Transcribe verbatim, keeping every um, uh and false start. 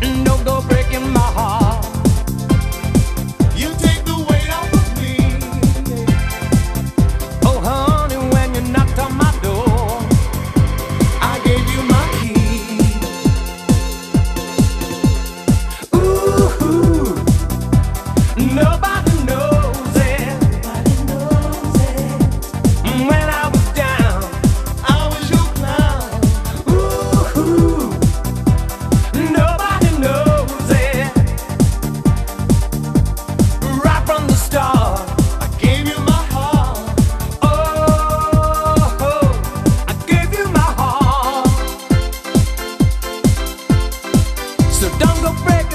Don't go breaking my heart. You take the weight off of me. Oh honey, when you knocked on my door, I gave you my key. ooh, nobody knows it. When I was down, I was your clown. ooh, nobody knows it. Right from the start, I gave you my heart. oh, I gave you my heart. So don't go breaking